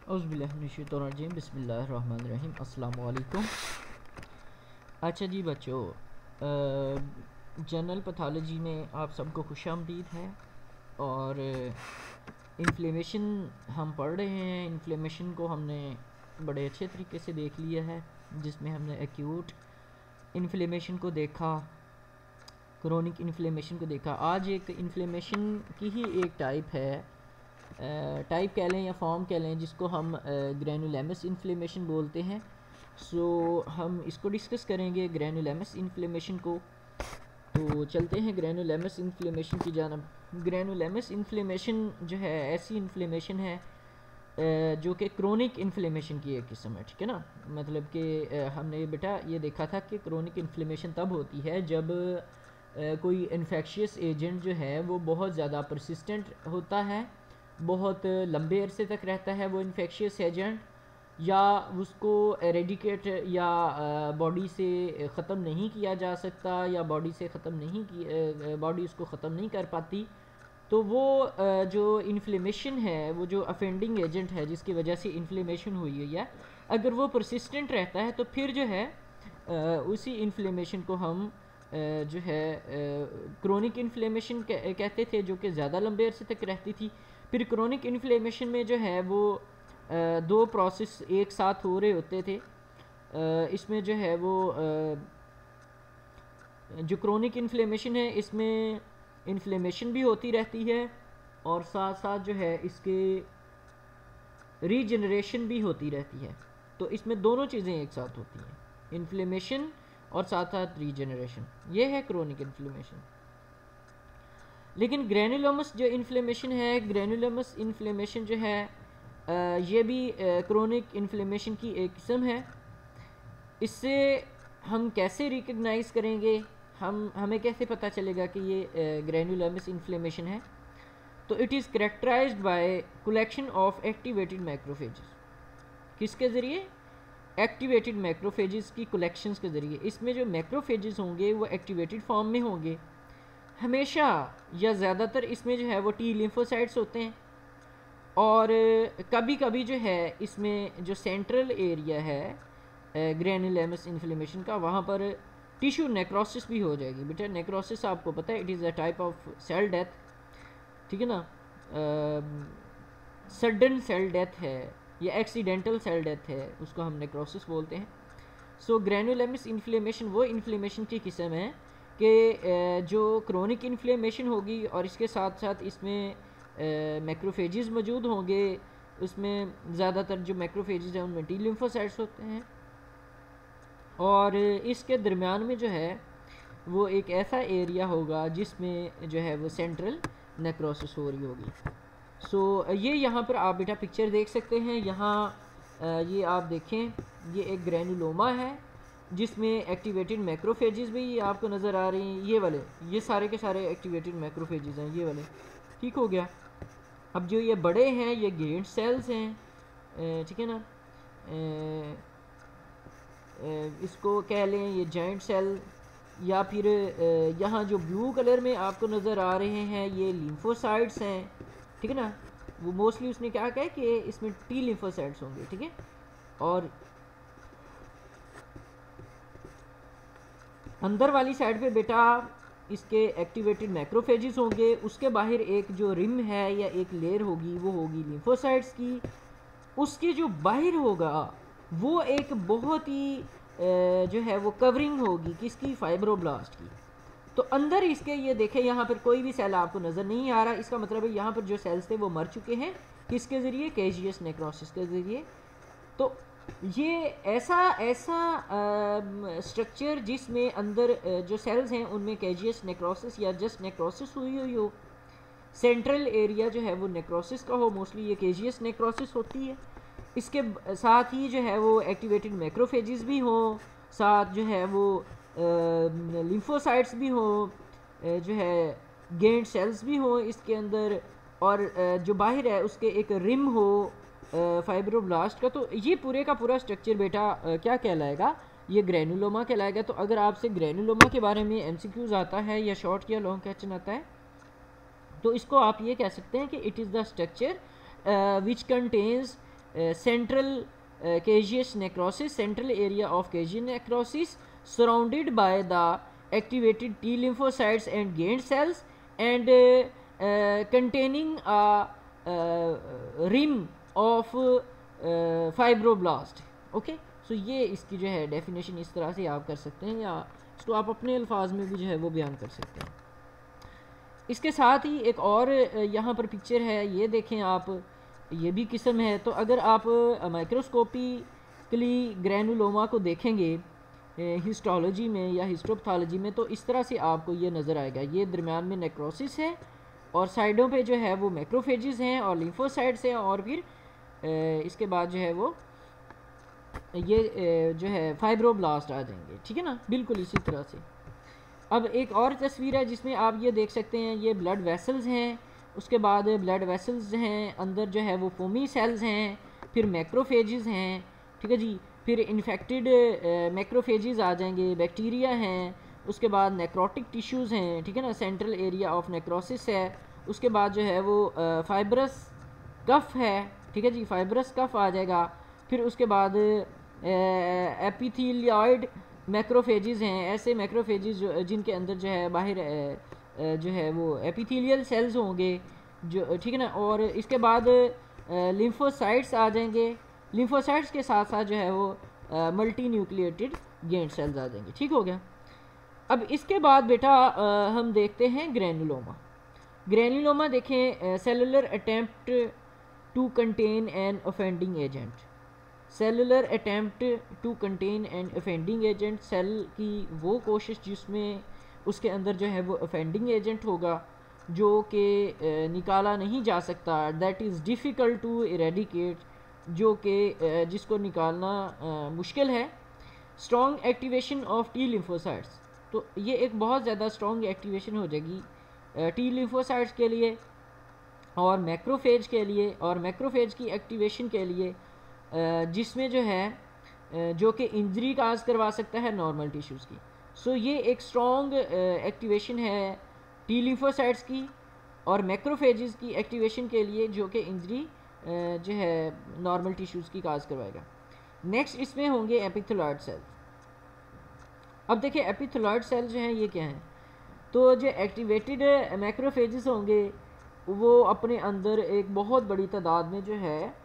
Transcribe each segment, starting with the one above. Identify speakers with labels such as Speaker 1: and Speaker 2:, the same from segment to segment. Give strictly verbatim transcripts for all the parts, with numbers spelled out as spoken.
Speaker 1: औज़ुबिल्लाहिमिनश्शैतानिर्रजीम बिस्मिल्लाहिर्रहमानिर्रहीम अस्सलामु अलैकुम। अच्छा जी बच्चों, जनरल पैथोलॉजी में आप सबको खुशामदीद है। और इन्फ्लेमेशन हम पढ़ रहे हैं। इन्फ्लेमेशन को हमने बड़े अच्छे तरीके से देख लिया है, जिसमें हमने एक्यूट इन्फ्लेमेशन को देखा, क्रोनिक इन्फ्लेमेशन को देखा। आज एक इन्फ्लेमेशन की ही एक टाइप है, टाइप कह लें या फॉर्म कह लें, जिसको हम ग्रैनुलेमस इन्फ्लेमेशन बोलते हैं। सो so, हम इसको डिस्कस करेंगे ग्रैनुलेमस इन्फ्लेमेशन को। तो चलते हैं ग्रैनुलेमस इन्फ्लेमेशन की जानब। ग्रैनुलेमस इन्फ्लेमेशन जो है ऐसी इन्फ्लेमेशन है जो कि क्रोनिक इन्फ्लेमेशन की एक किस्म है, ठीक है ना। मतलब कि हमने बेटा ये देखा था कि क्रोनिक इन्फ्लेमेशन तब होती है जब कोई इन्फेक्शियस एजेंट जो है वो बहुत ज़्यादा परसिस्टेंट होता है, बहुत लंबे अरसे तक रहता है वो इन्फेक्शियस एजेंट, या उसको एरेडिकेट या बॉडी से ख़त्म नहीं किया जा सकता, या बॉडी से ख़त्म नहीं की बॉडी उसको ख़त्म नहीं कर पाती। तो वो जो इन्फ्लेमेशन है, वो जो अफेंडिंग एजेंट है जिसकी वजह से इन्फ्लेमेशन हुई हुई है, अगर वो परसिस्टेंट रहता है तो फिर जो है उसी इन्फ्लेमेशन को हम जो है क्रोनिक इन्फ्लेमेशन कहते थे, जो कि ज़्यादा लंबे अरसे तक रहती थी। फिर क्रोनिक इन्फ्लेमेशन में जो है वो दो प्रोसेस एक साथ हो रहे होते थे। इसमें जो है वो जो क्रोनिक इन्फ्लेमेशन है, इसमें इन्फ्लेमेशन भी होती रहती है और साथ साथ जो है इसके रीजनरेशन भी होती रहती है। तो इसमें दोनों चीज़ें एक साथ होती हैं, इन्फ्लेमेशन और साथ साथ रीजनरेशन। ये है क्रोनिक इन्फ्लेमेशन। लेकिन ग्रैनुलोमस जो इन्फ्लेमेशन है, ग्रैनुलोमस इन्फ्लेमेशन जो है आ, ये भी क्रोनिक इन्फ्लेमेशन की एक किस्म है। इससे हम कैसे रिकग्नाइज़ करेंगे, हम हमें कैसे पता चलेगा कि ये ग्रैनुलोमस इन्फ्लेमेशन है? तो it is characterised by collection of activated macrophages. किसके ज़रिए? एक्टिवेटेड मैक्रोफेजेस की कलेक्शंस के ज़रिए। इसमें जो मैक्रोफेजेस होंगे वो एक्टिवेटेड फॉर्म में होंगे हमेशा, या ज़्यादातर इसमें जो है वो टी लिम्फोसाइट्स होते हैं। और कभी कभी जो है इसमें जो सेंट्रल एरिया है ग्रैनुलोमस इन्फ्लेमेशन का, वहाँ पर टिश्यू नेक्रोसिस भी हो जाएगी। बेटा नेक्रोसिस आपको पता है, it is a type of cell death, ठीक है ना। सडन सेल डेथ है या एक्सीडेंटल सेल डेथ है, उसको हम नेक्रोसिस बोलते हैं। सो ग्रैनुलोमस इन्फ्लेमेशन वो इन्फ्लेमेशन की किस्म है कि जो क्रोनिक इन्फ्लेमेशन होगी और इसके साथ साथ इसमें मैक्रोफेजेस मौजूद होंगे। उसमें ज़्यादातर जो मैक्रोफेजेस हैं उनमें टी लिम्फोसाइट्स होते हैं, और इसके दरमियान में जो है वो एक ऐसा एरिया होगा जिसमें जो है वो सेंट्रल नेक्रोसिस हो रही होगी। सो so, ये यहाँ पर आप बेटा पिक्चर देख सकते हैं। यहाँ ये आप देखें, ये एक ग्रैनुलोमा है जिसमें एक्टिवेटेड मैक्रोफेजेस भी आपको नज़र आ रही हैं। ये वाले, ये सारे के सारे एक्टिवेटेड मैक्रोफेजेस हैं, ये वाले, ठीक हो गया। अब जो ये बड़े हैं ये गेंट सेल्स हैं, ठीक है ना। इसको कह लें ये जॉइंट सेल, या फिर यहाँ जो ब्लू कलर में आपको नज़र आ रहे हैं ये लिम्फोसाइट्स हैं, ठीक है ना। वो मोस्टली उसने क्या कहा कि इसमें टी लिम्फोसाइट्स होंगे, ठीक है। और अंदर वाली साइड पे बेटा इसके एक्टिवेटेड मैक्रोफेजेस होंगे। उसके बाहर एक जो रिम है या एक लेयर होगी वो होगी लिम्फोसाइट्स की। उसके जो बाहर होगा वो एक बहुत ही जो है वो कवरिंग होगी किसकी? फाइब्रोब्लास्ट की। तो अंदर इसके ये देखें, यहाँ पर कोई भी सेल आपको नज़र नहीं आ रहा। इसका मतलब है यहाँ पर जो सेल्स थे वो मर चुके हैं। किसके ज़रिए? कैजियस नेक्रोसिस के ज़रिए। तो ये ऐसा ऐसा स्ट्रक्चर जिसमें अंदर आ, जो सेल्स हैं उनमें कैजियस नेक्रोसिस या जस्ट नेक्रोसिस हुई हुई हो, सेंट्रल एरिया जो है वो नेक्रोसिस का हो, मोस्टली ये कैजियस नेक्रोसिस होती है। इसके साथ ही जो है वो एक्टिवेटेड मैक्रोफेजेस भी हो, साथ जो है वो लिम्फोसाइट्स भी हो, जो है गेंट सेल्स भी हो इसके अंदर, और जो बाहर है उसके एक रिम हो फाइब्रोब्लास्ट का। तो ये पूरे का पूरा स्ट्रक्चर बेटा आ, क्या कहलाएगा? ये ग्रैनुलोमा कहलाएगा। तो अगर आपसे ग्रैनुलोमा के बारे में एमसीक्यूज आता है या शॉर्ट या लॉन्ग क्वेश्चन आता है तो इसको आप ये कह सकते हैं कि it is the structure which contains central caseous necrosis, central area of caseous necrosis surrounded by the activated T lymphocytes and gained cells and uh, uh, containing a uh, rim of uh, fibroblast. Okay, so ये इसकी जो है definition इस तरह से आप कर सकते हैं, या इसको आप अपने अल्फाज में भी जो है वो बयान कर सकते हैं। इसके साथ ही एक और यहाँ पर पिक्चर है, ये देखें आप, ये भी किस्म है। तो अगर आप माइक्रोस्कोपिकली ग्रैनुलोमा को देखेंगे हिस्टोलॉजी में या हिस्टोपैथोलॉजी में, तो इस तरह से आपको ये नज़र आएगा। ये दरमियान में नेक्रोसिस है और साइडों पे जो है वो मैक्रोफेजेस हैं और लिम्फोसाइट्स हैं, और फिर इसके बाद जो है वो ये जो है फाइब्रोब्लास्ट आ जाएंगे। ठीक है ना, बिल्कुल इसी तरह से। अब एक और तस्वीर है जिसमें आप ये देख सकते हैं, ये ब्लड वेसल्स हैं, उसके बाद ब्लड वेसल्स हैं, अंदर जो है वो फोमी सेल्स हैं, फिर मैक्रोफेजेस हैं। ठीक है जी, फिर इन्फेक्टेड मैक्रोफेजेस आ जाएंगे, बैक्टीरिया हैं, उसके बाद नेक्रोटिक टिश्यूज़ हैं। ठीक है ना, सेंट्रल एरिया ऑफ नेक्रोसिस है। उसके बाद जो है वो फाइब्रस कफ है। ठीक है जी, फाइब्रस कफ आ जाएगा। फिर उसके बाद एपिथेलियोइड मैक्रोफेजेस हैं, ऐसे मैक्रोफेजेस जो जिनके अंदर जो है बाहर जो है वो एपिथेलियल सेल्स होंगे जो, ठीक है ना। और इसके बाद लिम्फोसाइट्स आ जाएंगे, लिम्फोसाइट्स के साथ साथ जो है वो मल्टी न्यूक्लिएटेड गेंट सेल्स आ जाएंगे। ठीक हो गया। अब इसके बाद बेटा आ, हम देखते हैं ग्रैनुलोमा। ग्रैनुलोमा देखें, cellular attempt to contain an offending agent. Cellular attempt to contain an offending agent, cell की वो कोशिश जिसमें उसके अंदर जो है वो ऑफेंडिंग एजेंट होगा जो कि निकाला नहीं जा सकता, that is difficult to eradicate, जो कि जिसको निकालना आ, मुश्किल है। Strong activation of T lymphocytes, तो ये एक बहुत ज़्यादा स्ट्रॉन्ग एक्टिवेशन हो जाएगी टी लिम्फोसाइट्स के लिए और मैक्रोफेज के लिए, और मैक्रोफेज की एक्टिवेशन के लिए जिसमें जो है जो कि इंजरी काज करवा सकता है नॉर्मल टिश्यूज़ की। सो so, ये एक स्ट्रॉन्ग एक्टिवेशन है टी लिम्फोसाइट्स की और मैक्रोफेजेस की एक्टिवेशन के लिए, जो कि इंजरी जो है नॉर्मल टिश्यूज़ की काज करवाएगा। नेक्स्ट इसमें होंगे एपिथेलॉइड सेल्स। अब देखिए एपिथेलॉइड सेल जो हैं ये क्या हैं, तो जो एक्टिवेटेड मैक्रोफेजेस होंगे वो अपने अंदर एक बहुत बड़ी तादाद में जो है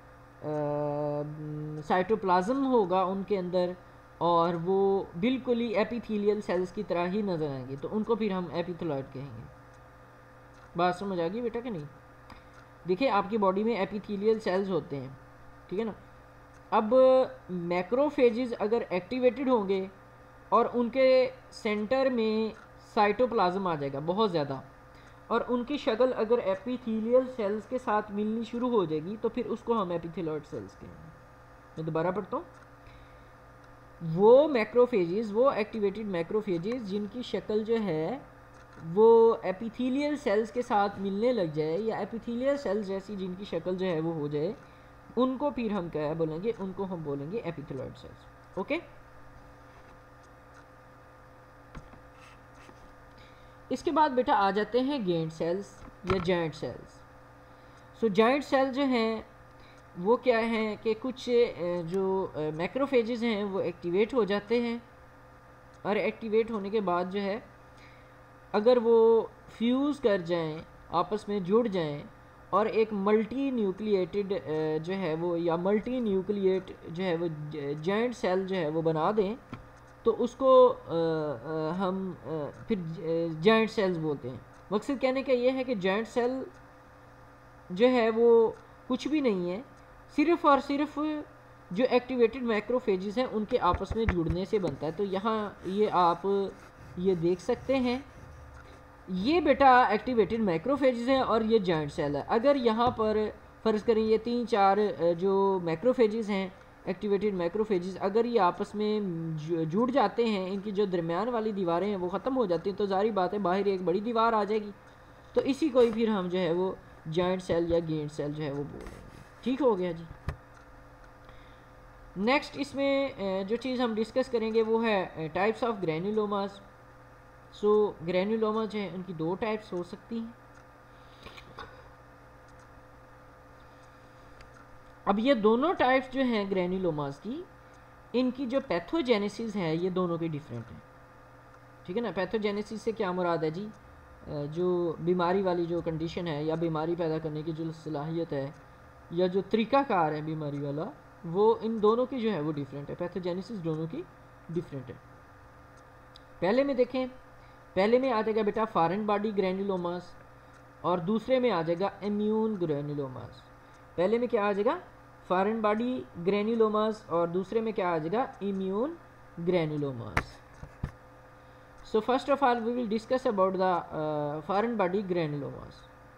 Speaker 1: साइटोप्लाज्म होगा उनके अंदर, और वो बिल्कुल ही एपिथेलियल सेल्स की तरह ही नज़र आएंगे, तो उनको फिर हम एपिथेलॉइड कहेंगे। बात समझ आ गई बेटा कि नहीं? देखिए आपकी बॉडी में एपिथेलियल सेल्स होते हैं, ठीक है ना। अब मैक्रोफेजेस अगर एक्टिवेटेड होंगे और उनके सेंटर में साइटोप्लाज्म आ जाएगा बहुत ज़्यादा, और उनकी शक्ल अगर एपिथेलियल सेल्स के साथ मिलनी शुरू हो जाएगी, तो फिर उसको हम एपिथेलॉइड सेल्स कहेंगे। मैं दोबारा पढ़ता हूँ, वो मैक्रोफेजेस, वो एक्टिवेटेड मैक्रोफेजेस जिनकी शक्ल जो है वो एपिथेलियल सेल्स के साथ मिलने लग जाए, या एपिथेलियल सेल्स जैसी जिनकी शक्ल जो है वो हो जाए, उनको फिर हम क्या बोलेंगे, उनको हम बोलेंगे एपिथेलॉइड सेल्स। ओके, इसके बाद बेटा आ जाते हैं गेंट सेल्स या giant cells. So giant cell जो हैं वो क्या हैं कि कुछ जो मैक्रोफेजेस हैं वो एक्टिवेट हो जाते हैं, और एक्टिवेट होने के बाद जो है अगर वो फ्यूज़ कर जाएं, आपस में जुड़ जाएं, और एक मल्टी न्यूक्लिएटेड जो है वो या मल्टी न्यूक्लिएट जो है वो जायंट सेल जो है वो बना दें, तो उसको आ, आ, हम आ, फिर जायंट सेल्स बोलते हैं। मकसद कहने का ये है कि जायंट सेल जो है वो कुछ भी नहीं है, सिर्फ़ और सिर्फ जो एक्टिवेटेड मैक्रोफेजेस हैं उनके आपस में जुड़ने से बनता है। तो यहाँ ये आप ये देख सकते हैं, ये बेटा एक्टिवेटेड मैक्रोफेजेस हैं और ये जायंट सेल है। अगर यहाँ पर फ़र्ज़ करें ये तीन चार जो मैक्रोफेजेस हैं, एक्टिवेटेड मैक्रोफेजेस, अगर ये आपस में जुड़ जाते हैं, इनकी जो दरमियान वाली दीवारें हैं वो ख़त्म हो जाती हैं, तो जारी बात है बाहर एक बड़ी दीवार आ जाएगी, तो इसी को ही फिर हम जो है वो जायंट सेल या गेंट सेल जो है वो बोलेंगे। ठीक हो गया जी। नेक्स्ट इसमें जो चीज़ हम डिस्कस करेंगे वो है types of granulomas. So granuloma जो है उनकी दो टाइप्स हो सकती हैं। अब ये दोनों टाइप्स जो हैं ग्रेन्युलोमास की, इनकी जो पैथोजेनेसिस है ये दोनों की डिफरेंट है, ठीक है ना। पैथोजेनेसिस से क्या मुराद है जी, जो बीमारी वाली जो कंडीशन है या बीमारी पैदा करने की जो सलाहियत है या जो तरीक़ाकार है बीमारी वाला, वो इन दोनों की जो है वो डिफरेंट है। पैथोजेनेसिस दोनों की डिफरेंट है। पहले में देखें, पहले में आ जाएगा बेटा फॉरेन बॉडी ग्रेन्युलोमास और दूसरे में आ जाएगा इम्यून ग्रेन्युलोमास। पहले में क्या आ जाएगा, फॉरेन बॉडी ग्रेन्युलोमास और दूसरे में क्या आ जाएगा, immune granulomas. So first of all we will discuss about the uh, foreign body granulomas.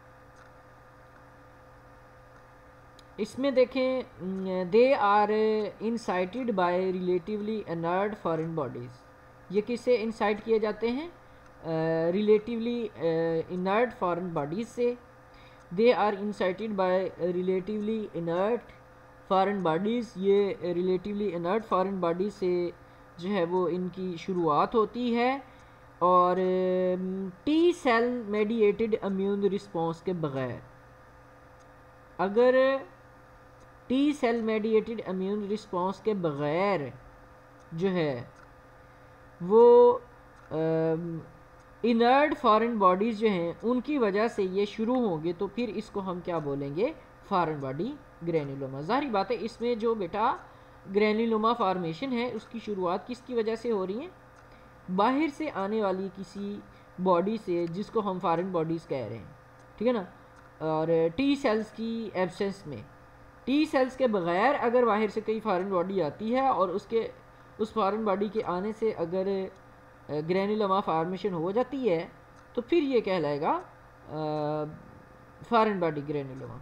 Speaker 1: इसमें देखें they are incited by relatively inert foreign bodies. ये किससे इंसाइट किए जाते हैं, रिलेटिवली इनर्ट फॉरेन बॉडीज़ से। They are incited by relatively inert foreign bodies. ये relatively inert foreign bodies से जो है वो इनकी शुरुआत होती है और T cell mediated immune response के बग़ैर, अगर T cell mediated immune response के बग़ैर जो है वो इनर्ट फॉरेन बॉडीज़ जो हैं उनकी वजह से ये शुरू होंगे, तो फिर इसको हम क्या बोलेंगे, फॉरेन बॉडी ग्रेन्युलोमा। ज़ाहिर बात है इसमें जो बेटा ग्रेन्युलोमा फॉर्मेशन है उसकी शुरुआत किसकी वजह से हो रही है, बाहर से आने वाली किसी बॉडी से जिसको हम फॉरेन बॉडीज़ कह रहे हैं, ठीक है ना। और टी सेल्स की एब्सेंस में, टी सेल्स के बग़ैर अगर बाहर से कोई फॉरेन बॉडी आती है और उसके उस फॉरेन बॉडी के आने से अगर ग्रेन्युलोमा फॉर्मेशन हो जाती है तो फिर ये कहलाएगा फॉरेन बॉडी ग्रेन्युलोमा।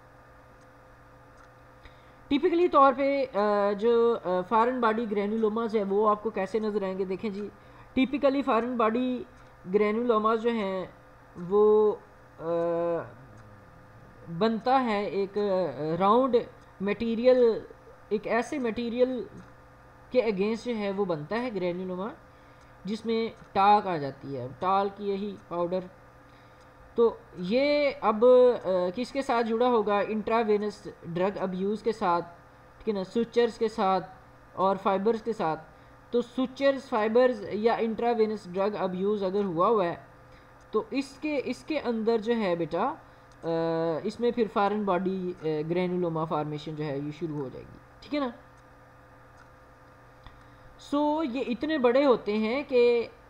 Speaker 1: टिपिकली तौर पे जो फॉरेन बॉडी ग्रेन्युलोमास है वो आपको कैसे नज़र आएंगे, देखें जी। टिपिकली फॉरेन बॉडी ग्रेन्युलोमास जो हैं वो आ, बनता है एक राउंड मटेरियल, एक ऐसे मटेरियल के अगेंस्ट जो है वो बनता है ग्रेन्युलोमा, जिसमें टाक आ जाती है, टाल की यही पाउडर। तो ये अब आ, किसके साथ जुड़ा होगा, इंट्रावेनस ड्रग अब्यूज़ के साथ, ठीक है ना, सुचर्स के साथ और फाइबर्स के साथ। तो सुचर्स, फाइबर्स या इंट्रावेनस ड्रग अब्यूज़ अगर हुआ हुआ है तो इसके इसके अंदर जो है बेटा आ, इसमें फिर फॉरेन बॉडी ग्रेन्युलोमा फॉर्मेशन जो है ये शुरू हो जाएगी, ठीक है ना। सो so, ये इतने बड़े होते हैं कि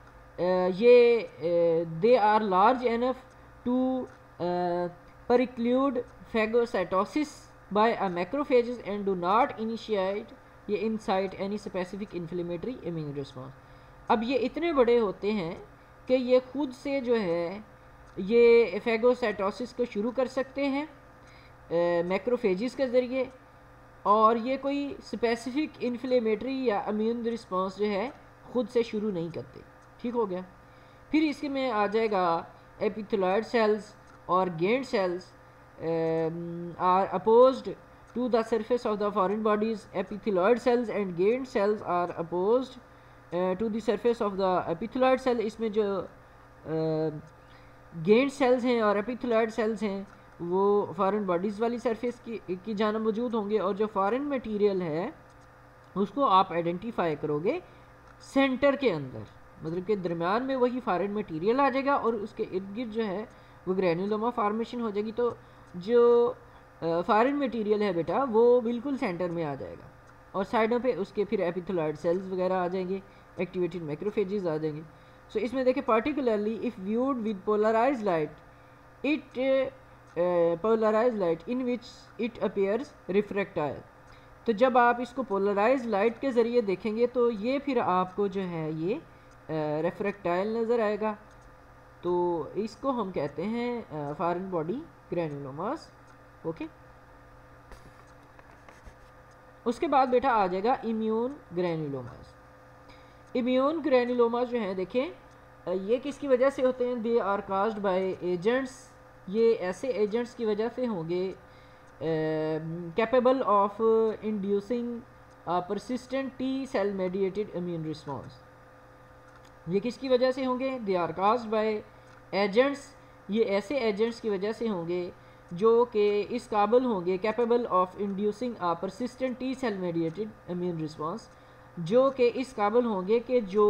Speaker 1: ये they are large enough to preclude phagocytosis by a macrophages and do not initiate ये incite any specific inflammatory immune response. अब ये इतने बड़े होते हैं कि ये खुद से जो है ये फेगोसाइटोसिस को शुरू कर सकते हैं मैक्रोफेजेस के ज़रिए, और ये कोई स्पेसिफिक इन्फ्लेमेटरी या इम्यून रिस्पॉन्स जो है ख़ुद से शुरू नहीं करते, ठीक हो गया। फिर इसके में आ जाएगा एपिथेलॉइड सेल्स और giant cells are apposed to the surface of the foreign bodies. Epithelioid cells and gained cells are opposed uh, to the surface of the epithelioid cell. इसमें जो gained uh, cells हैं और epithelioid cells हैं वो foreign bodies वाली surface की की जाना मौजूद होंगे, और जो foreign material है उसको आप आइडेंटिफाई करोगे सेंटर के अंदर, मतलब के दरमियान में वही foreign material आ जाएगा और उसके इर्द गिर्द जो है वो ग्रेन्युलोमा फॉर्मेशन हो जाएगी। तो जो फॉरेन मटेरियल है बेटा वो बिल्कुल सेंटर में आ जाएगा और साइडों पे उसके फिर एपिथेलॉइड सेल्स वगैरह आ जाएंगे, एक्टिवेटेड मैक्रोफेजेस आ जाएंगे। सो so, इसमें देखें particularly if viewed with polarise light it polarise light in which it appears refractile. तो जब आप इसको पोलराइज लाइट के ज़रिए देखेंगे तो ये फिर आपको जो है ये रिफ्रैक्टाइल नज़र आएगा। तो इसको हम कहते हैं फॉरेन बॉडी ग्रेन्युलोमास, ओके। उसके बाद बेटा आ जाएगा इम्यून ग्रेन्युलोमास। इम्यून ग्रेन्युलोमास जो हैं देखें ये किसकी वजह से होते हैं, they are caused by agents. ये ऐसे एजेंट्स की वजह से होंगे capable of inducing persistent T cell mediated immune response. ये किसकी वजह से होंगे, they are caused by agents. ये ऐसे एजेंट्स की वजह से होंगे जो कि इस काबिल होंगे, capable of inducing a persistent T cell mediated immune response, जो कि इस काबिल होंगे कि जो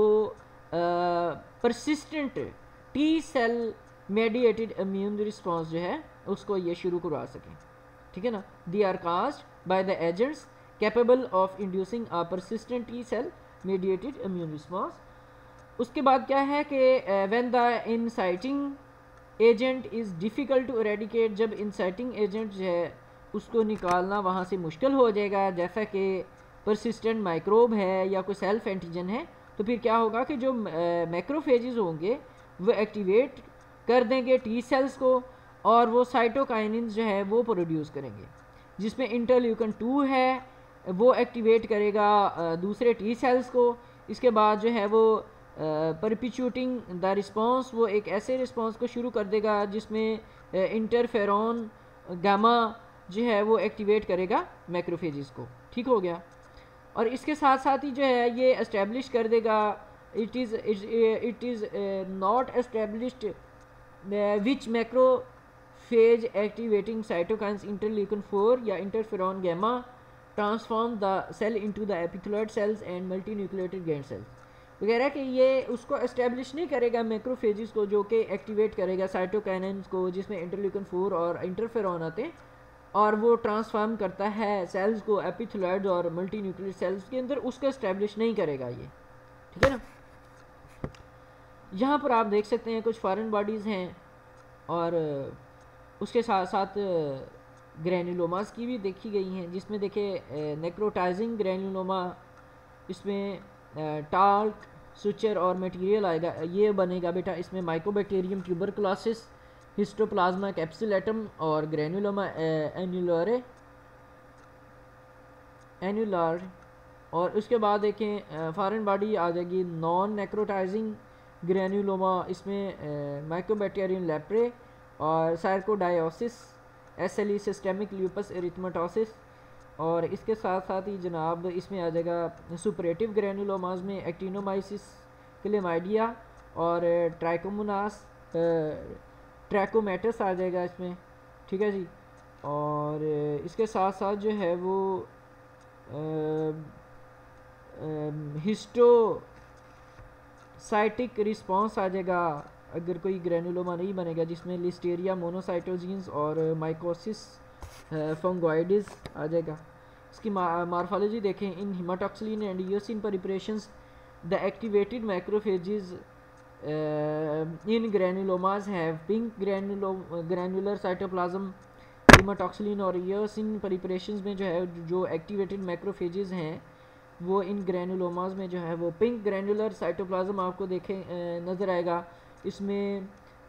Speaker 1: persistent T cell mediated immune response जो है उसको ये शुरू करवा सकें, ठीक है ना। They are caused by the agents capable of inducing a persistent T cell mediated immune response. उसके बाद क्या है कि when the inciting agent is difficult to eradicate, जब इनसाइटिंग एजेंट जो है उसको निकालना वहाँ से मुश्किल हो जाएगा, जैसा कि परसिस्टेंट माइक्रोब है या कोई सेल्फ एंटीजन है, तो फिर क्या होगा कि जो मैक्रोफेजेस होंगे वो एक्टिवेट कर देंगे टी सेल्स को और वो साइटोकाइनिन्स जो है वो प्रोड्यूस करेंगे, जिसमें इंटरल्यूकन टू है वो एक्टिवेट करेगा दूसरे टी सेल्स को। इसके बाद जो है वो परपिचूटिंग द रिस्पॉन्स, वो एक ऐसे रिस्पॉन्स को शुरू कर देगा जिसमें इंटरफेरॉन गामा जो है वो एक्टिवेट करेगा मैक्रोफेजेस को, ठीक हो गया। और इसके साथ साथ ही जो है ये एस्टेब्लिश कर देगा, it is it is not established which macrophage activating cytokines interleukin four या interferon gamma transform the cell into the epithelial cells and multinucleated giant cells वगैरह कि ये उसको एस्टेब्लिश नहीं करेगा मैक्रोफेजेस को, जो कि एक्टिवेट करेगा साइटोकाइनेंस को जिसमें इंटरल्यूकन फोर और इंटरफेरॉन आते हैं, और वो ट्रांसफॉर्म करता है सेल्स को एपिथेलियल और मल्टी न्यूक्लिएटेड सेल्स के अंदर, उसको एस्टेब्लिश नहीं करेगा ये, ठीक है ना। यहाँ पर आप देख सकते हैं कुछ फॉरेन बॉडीज़ हैं और उसके साथ साथ ग्रैनुलोमास की भी देखी गई हैं, जिसमें देखे नेक्रोटाइजिंग ग्रैनुलोमा, इसमें टाल्क सुचर और मटेरियल आएगा, ये बनेगा बेटा इसमें माइकोबैक्टीरियम ट्यूबरकुलोसिस, हिस्टोप्लाज्मा कैप्सुलेटम और ग्रैनुलोमा एन्युलरे एन्युलर। और उसके बाद देखें फॉरेन बॉडी आ जाएगी नॉन नेक्रोटाइजिंग ग्रैनुलोमा, इसमें माइकोबैक्टीरियम लेप्रे और sarcoidosis, S L E systemic lupus erythematosus. और इसके साथ साथ ही जनाब इसमें आ जाएगा सुपरेटिव ग्रैनुलोमास में एक्टिनोमाइसिस, क्लेमाइडिया और ट्राइकोमोनास ट्रैकोमेटस आ जाएगा इसमें, ठीक है जी। और इसके साथ साथ जो है वो हिस्टोसाइटिक रिस्पॉन्स आ जाएगा अगर कोई ग्रैनुलोमा नहीं बनेगा, जिसमें लिस्टेरिया मोनोसाइटोजीन्स और माइकोसिस फंगोइडिस आ जाएगा। इसकी मॉर्फोलॉजी देखें, in haematoxylin and eosin preparations the activated macrophages in granulomas have pink granulo granular cytoplasm. Haematoxylin और ईओसिन प्रिपरेशंस में जो है जो एक्टिवेटेड मैक्रोफेजेस हैं वो इन ग्रैनुलोमास में जो है वो पिंक ग्रैनुलर साइटोप्लाज्म आपको देखें नज़र आएगा। इसमें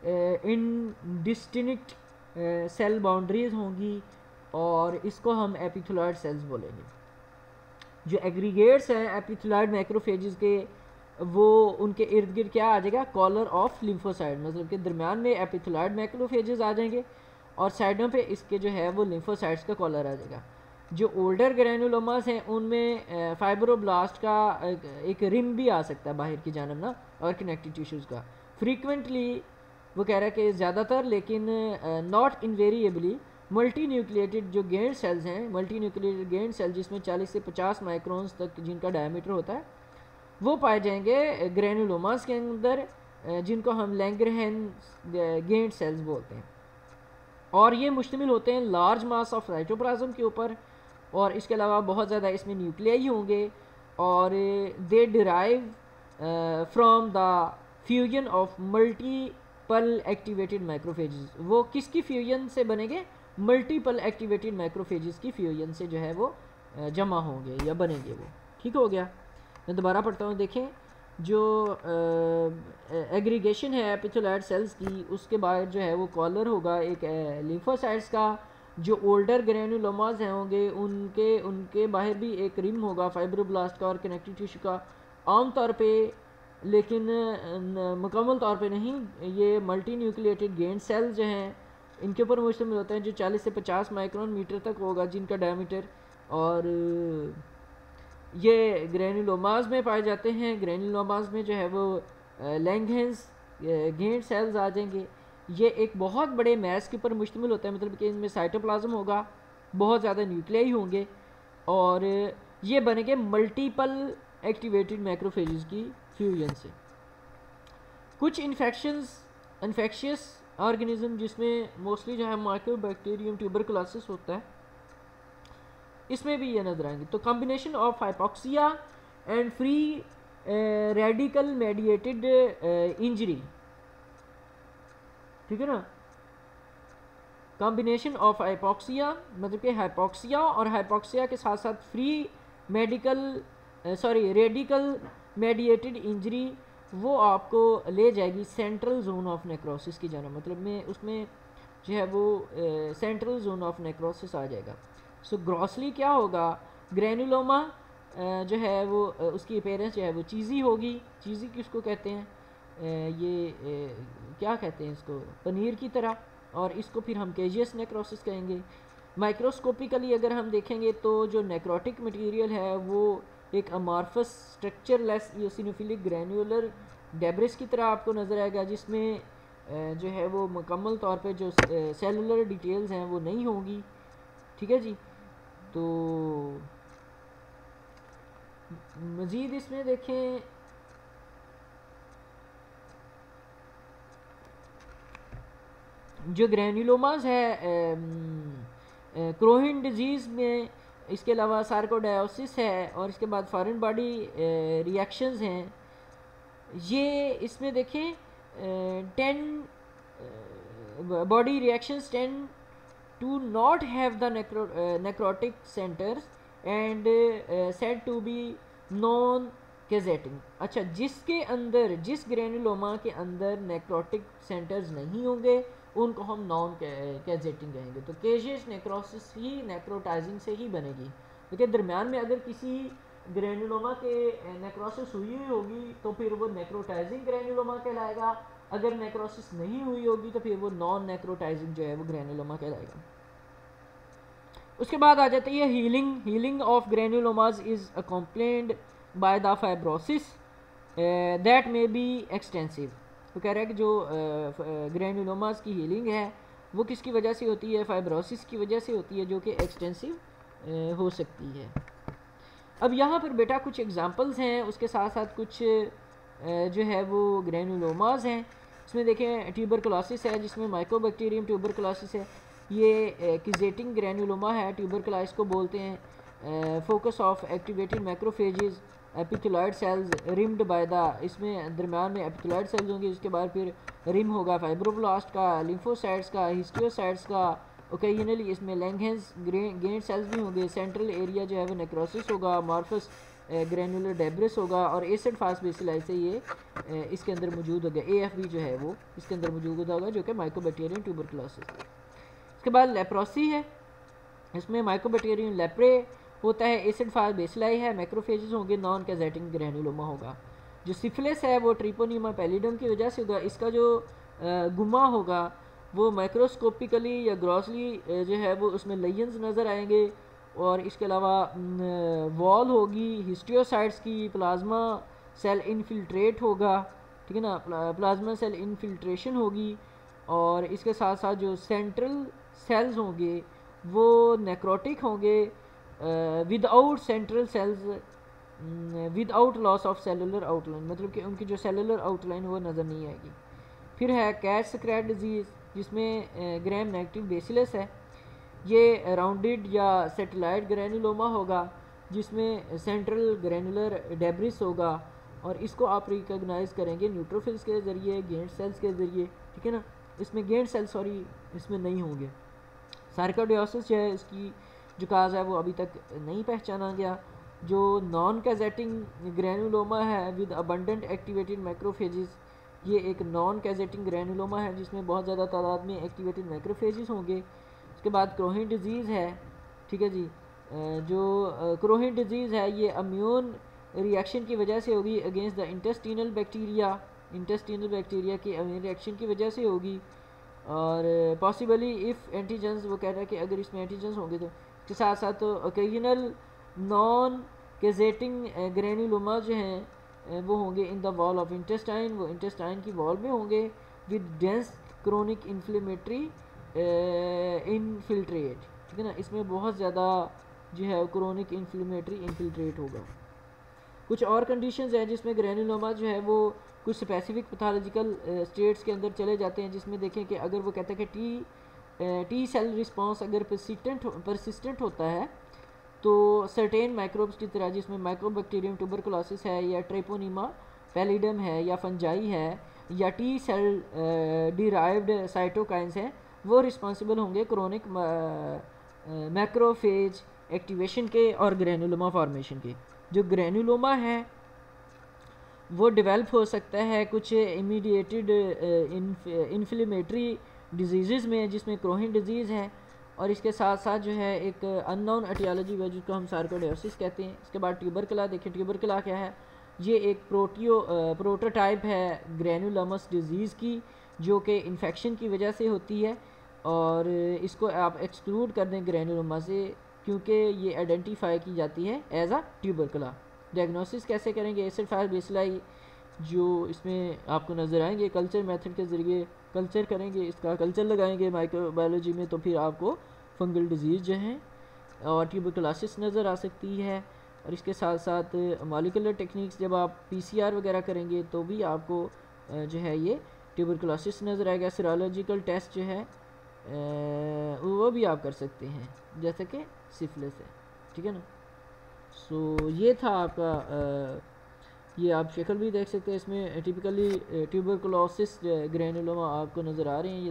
Speaker 1: इनडिस्टिंक्ट सेल बाउंड्रीज होंगी और इसको हम एपिथेलियल सेल्स बोलेंगे। जो एग्रीगेट्स हैं एपिथेलियल मैक्रोफेजेस के, वो उनके इर्द गिर्द क्या आ जाएगा, कॉलर ऑफ लिम्फोसाइट, मतलब कि दरमियान में एपिथेलियल मैक्रोफेजेस आ जाएंगे और साइडों पे इसके जो है वो लिम्फोसाइट्स का कॉलर आ जाएगा। जो ओल्डर ग्रैनुलोमास हैं उनमें फाइब्रोब्लास्ट का एक रिम भी आ सकता है बाहर की जानब ना, और कनेक्टिव टिश्यूज़ का। फ्रीक्वेंटली वो कह रहा है कि ज़्यादातर, लेकिन नॉट इनवेरिएबली मल्टी न्यूक्लिएटेड जो गेंड सेल्स हैं, मल्टी न्यूक्लिएटेड गेंड सेल जिसमें चालीस से पचास माइक्रोन्स तक जिनका डायमीटर होता है, वो पाए जाएंगे ग्रैनुलोमास के अंदर, जिनको हम लैंगरहेंस गेंड सेल्स बोलते हैं। और ये मुश्तमिल होते हैं लार्ज मास ऑफ साइटोप्लाज्म के ऊपर, और इसके अलावा बहुत ज़्यादा इसमें न्यूक्लियाई होंगे, और they derive from the fusion of multiple activated macrophages. वो किसकी फ्यूजन से बनेंगे, मल्टीपल एक्टिवेटेड मैक्रोफेजेस की फ्यूजन से जो है वो जमा होंगे या बनेंगे वो, ठीक हो गया। मैं दोबारा पढ़ता हूँ, देखें जो एग्रीगेशन है एपिथेलियल सेल्स की, उसके बाद जो है वो कॉलर होगा एक लिम्फोसाइट्स का। जो ओल्डर ग्रैनुलोमास हैं होंगे उनके उनके बाहर भी एक रिम होगा फाइब्रोब्लास्ट का और कनेक्टिव टिश्यू का, आमतौर पे, लेकिन मुकम्मल तौर पे नहीं। ये मल्टी न्यूक्लिएटेड गेंड सेल्स जो हैं इनके ऊपर मुश्तमिल होते हैं, जो चालीस से पचास माइक्रोन मीटर तक होगा जिनका डायमीटर, और ये ग्रैनुलोमास में पाए जाते हैं। ग्रैनुलोमास में जो है वो लैंगहेंस गेंड सेल्स आ जाएंगे। ये एक बहुत बड़े मैस के ऊपर मुश्तमिल होता है, मतलब कि इनमें साइटोप्लाज्म होगा, बहुत ज़्यादा न्यूक्लियाई होंगे और ये बनेंगे मल्टीपल एक्टिवेटेड मैक्रोफेजेस की फ्यूजन से। कुछ इन्फेक्शंस इन्फेक्शियस ऑर्गेनिज्म जिसमें मोस्टली जो है माइक्रोबैक्टीरियम ट्यूबरकुलोसिस होता है, इसमें भी ये नजर आएंगे। तो combination of hypoxia and free radical mediated injury, ठीक है ना, कॉम्बिनेशन ऑफ हाइपोक्सिया मतलब कि हाइपोक्सिया और हाइपोक्सिया के साथ साथ free medical sorry radical mediated injury, वो आपको ले जाएगी सेंट्रल जोन ऑफ नेक्रोसिस की जाना, मतलब में उसमें जो है वो सेंट्रल जोन ऑफ नेक्रोसिस आ जाएगा। सो ग्रॉसली क्या होगा, ग्रेनुलोमा जो है वो uh, उसकी अपेयरेंस जो है वो चीज़ी होगी। चीज़ी किसको कहते हैं, uh, ये uh, क्या कहते हैं इसको, पनीर की तरह, और इसको फिर हम केजियस नेक्रोसिस कहेंगे। माइक्रोस्कोपिकली अगर हम देखेंगे तो जो नेक्रोटिक मटेरियल है वो एक amorphous structureless eosinophilic granular debris की तरह आपको नज़र आएगा, जिसमें uh, जो है वो मुकम्मल तौर पे जो सेलुलर डिटेल्स हैं वो नहीं होंगी, ठीक है जी। तो मज़ीद इसमें देखें जो ग्रैन्युलोमास है क्रोहिन डिजीज़ में, इसके अलावा सार्कोडायोसिस है और इसके बाद फॉरेन बॉडी रिएक्शंस हैं। ये इसमें देखें ten body reactions tend to not have the necrotic centres and said to be non caseating. अच्छा, जिसके अंदर जिस ग्रेनुलोमा के अंदर नेक्रोटिक सेंटर्स नहीं होंगे उनको हम नॉन कैजेटिंग कहेंगे। तो केजियस नेक्रोसिस ही नेक्रोटाइजिंग से ही बनेगी, क्योंकि दरमियान में अगर किसी ग्रेनुलोमा के नेक्रोसिस हुई हुई होगी तो फिर वो नेक्रोटाइजिंग ग्रेनुलोमा कहलाएगा, अगर नेक्रोसिस नहीं हुई होगी तो फिर वो नॉन नेक्रोटाइजिंग जो है वो ग्रेनुलोमा कहलाएगा। उसके बाद आ जाती है healing. Healing of granulomas is accompanied by the fibrosis that may be extensive. तो कह रहा है कि जो ग्रेनुलोमास uh, की हीलिंग है वो किसकी वजह से होती है, फाइब्रोसिस की वजह से होती है, जो कि एक्सटेंसिव uh, हो सकती है। अब यहाँ पर बेटा कुछ एग्जांपल्स हैं, उसके साथ साथ कुछ uh, जो है वो ग्रेनुलोमास हैं। इसमें देखें ट्यूबरकुलोसिस है जिसमें माइकोबैक्टीरियम ट्यूबरकुलोसिस है, ये किजेटिंग ग्रेनुलोमा है, ट्यूबरकुलोसिस को बोलते हैं। Focus of activated macrophages epithelioid cells rimmed by the, इसमें दरम्यान में एपिथेलॉइड सेल्स होंगे, उसके बाद फिर रिम होगा फाइब्रोब्लास्ट का, लिम्फोसाइट्स का, हिस्टियोसाइट्स का, ओकेजनली इसमें लैंगहेंस गेंट सेल्स भी होंगे। सेंट्रल एरिया जो है वो नेक्रोसिस होगा, मार्फस ग्रेनुलर डेब्रिस होगा और एसिड फास्फेसिलाई से ये uh, इसके अंदर मौजूद होगा। ए एफ बी जो है वो इसके अंदर मौजूद होगा, जो कि माइकोबैक्टीरियम ट्यूबरकुलोसिस। उसके बाद लेप्रोसी है, इसमें माइकोबैक्टीरियम लेप्रे होता है, एसिड फास्ट बेसिलाई है, मैक्रोफेजेस होंगे, नॉन कैजेटिंग ग्रेनुलोमा होगा। जो सिफिलिस है वो ट्रिपोनीमा पैलिडम की वजह से होगा, इसका जो गुमा होगा वो माइक्रोस्कोपिकली या ग्रॉसली जो है वो उसमें लेयंस नज़र आएंगे, और इसके अलावा वॉल होगी हिस्टियोसाइट्स की, प्लाज्मा सेल इनफिल्ट्रेट होगा, ठीक है ना, प्लाज्मा सेल इनफिल्ट्रेशन होगी, और इसके साथ साथ जो सेंट्रल सेल्स होंगे वो नेक्रोटिक होंगे without central cells without loss of cellular outline, मतलब कि उनकी जो सेलुलर आउटलाइन वो नज़र नहीं आएगी। फिर है कैट स्क्रैट डिजीज़ जिसमें ग्राम नेगेटिव बेसिलस है, ये राउंडेड या सेटेलाइट ग्रेनुलोमा होगा जिसमें सेंट्रल ग्रेनुलर डेब्रिस होगा, और इसको आप रिकॉग्नाइज करेंगे न्यूट्रोफिल्स के ज़रिए, गेंट सेल्स के ज़रिए, ठीक है ना। इसमें गेंट सेल सॉरी इसमें नहीं होंगे। सार्कोडियोसिस जो है इसकी जो काज है वो अभी तक नहीं पहचाना गया। जो नॉन कैजेटिंग ग्रेनुलोमा है विद अबंडेंट एक्टिवेटेड मैक्रोफेजेस, ये एक नॉन कैजेटिंग ग्रेनुलोमा है जिसमें बहुत ज़्यादा तादाद में एक्टिवेटेड मैक्रोफेजेस होंगे। उसके बाद क्रोहिन डिजीज़ है, ठीक है जी, जो क्रोहिन डिजीज़ है ये इम्यून रिएक्शन की वजह से होगी against the intestinal bacteria, intestinal bacteria की इम्यून रिएक्शन की वजह से होगी। और पॉसिबली इफ़ एंटीजेंस, वो कह रहा है कि अगर इसमें एंटीजेंस होंगे तो इसके साथ साथ तो ओकेजनल नॉन कैजेटिंग ग्रेनुलोमा जो हैं वो होंगे in the wall of intestine, वो इंटेस्टाइन की वॉल में होंगे with dense chronic inflammatory infiltrate, ठीक है ना, इसमें बहुत ज़्यादा जो है क्रोनिक इन्फ्लेमेटरी इनफिल्ट्रेट होगा। कुछ और कंडीशंस हैं जिसमें ग्रैनुलोमा जो है वो कुछ स्पेसिफिक पैथोलॉजिकल स्टेट्स के अंदर चले जाते हैं, जिसमें देखें कि अगर वो कहते हैं कि टी टी सेल रिस्पांस अगर परसिस्टेंट परसिस्टेंट होता है तो सर्टेन माइक्रोब्स की तरह, जिसमें माइक्रोबैक्टीरियम ट्यूबरकुलोसिस है या ट्रेपोनीमा पैलिडम है या फंजाई है या टी सेल डिराइव्ड साइटोकाइंस हैं, वो रिस्पॉन्सिबल होंगे क्रोनिक मैक्रोफेज एक्टिवेशन के और ग्रैनुलोमा फॉर्मेशन के। जो ग्रैनुलोमा है वो डेवलप हो सकता है कुछ इमीडिएटेड इन्फ्लेमेटरी डिजीज़ में, जिसमें क्रोहिन डिजीज़ है, और इसके साथ साथ जो है एक अननोन एटियोलॉजी है जिसको हम सार्कोइडोसिस कहते हैं। इसके बाद ट्यूबरकुला देखें, ट्यूबरकुला क्या है, ये एक प्रोटियो प्रोटोटाइप है ग्रैनुलोमस डिजीज़ की, जो कि इन्फेक्शन की वजह से होती है, और इसको आप एक्सक्लूड कर दें ग्रैनुलोमा से क्योंकि ये आइडेंटिफाई की जाती है एज आ ट्यूबरकुला। डायग्नोसिस कैसे करेंगे, एसिड फायर बेसलाई जो इसमें आपको नज़र आएंगे, कल्चर मेथड के ज़रिए कल्चर करेंगे, इसका कल्चर लगाएंगे माइक्रोबायोलॉजी में, तो फिर आपको फंगल डिजीज़ जो है और ट्यूबरकुलोसिस नज़र आ सकती है। और इसके साथ साथ मॉलिक्यूलर टेक्निक्स जब आप पीसीआर वगैरह करेंगे तो भी आपको जो है ये ट्यूबरकुलोसिस नज़र आएगा। सीरोलॉजिकल टेस्ट जो है वो भी आप कर सकते हैं जैसे कि सिफिलिस है, ठीक है ना। सो so, ये था आपका आ, ये आप शक्ल भी देख सकते हैं, इसमें टिपिकली ट्यूबरकुलोसिस ग्रैनुलोमा आपको नज़र आ रहे हैं। ये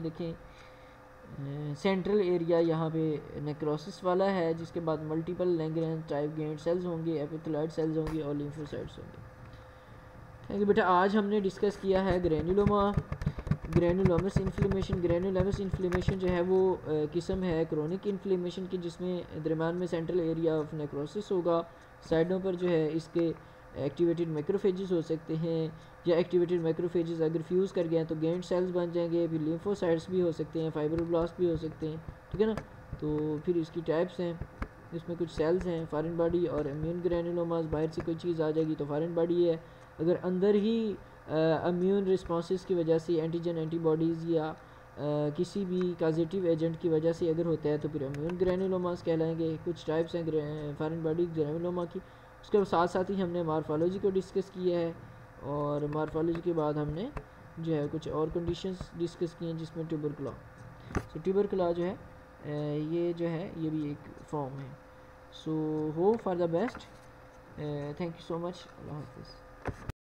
Speaker 1: देखें सेंट्रल एरिया यहाँ पे नेक्रोसिस वाला है, जिसके बाद multiple Langhans type giant cells होंगे, एपिथेलॉइड सेल्स होंगे और लिम्फोसाइट्स होंगे। थैंक यू बेटा। आज हमने डिस्कस किया है granuloma, granulomas inflammation. Granulomas inflammation जो है वो किस्म है क्रोनिक इन्फ्लेमेशन की, जिसमें दरम्यान में सेंट्रल एरिया ऑफ नेक्रोसिस होगा, साइडों पर जो है इसके एक्टिवेटेड मैक्रोफेजेस हो सकते हैं, या एक्टिवेटेड मैक्रोफेजेस अगर फ्यूज़ कर गए हैं तो गेंट सेल्स बन जाएंगे, फिर लिम्फोसाइट्स भी हो सकते हैं, फाइब्रोब्लास्ट भी हो सकते हैं, ठीक है ना। तो फिर इसकी टाइप्स हैं, इसमें कुछ सेल्स हैं फॉरेन बॉडी और इम्यून ग्रैनुलोमास। बाहर से कोई चीज़ आ जाएगी तो फॉरेन बॉडी है, अगर अंदर ही इम्यून रिस्पॉन्सेस की वजह से एंटीजन एंटीबॉडीज़ या uh, किसी भी पॉजिटिव एजेंट की वजह से अगर होता है तो फिर इम्यून ग्रैनुलोमास कहलाएंगे। कुछ टाइप्स हैं फॉरेन बॉडी ग्रैनुलोमा की। उसके साथ साथ ही हमने मॉर्फोलॉजी को डिस्कस किया है, और मॉर्फोलॉजी के बाद हमने जो है कुछ और कंडीशंस डिस्कस की हैं, जिसमें ट्यूबरकुला सो ट्यूबरकुला जो है uh, ये जो है ये भी एक फॉर्म है। So hope for the best, thank you so much, Allah हाफिज़।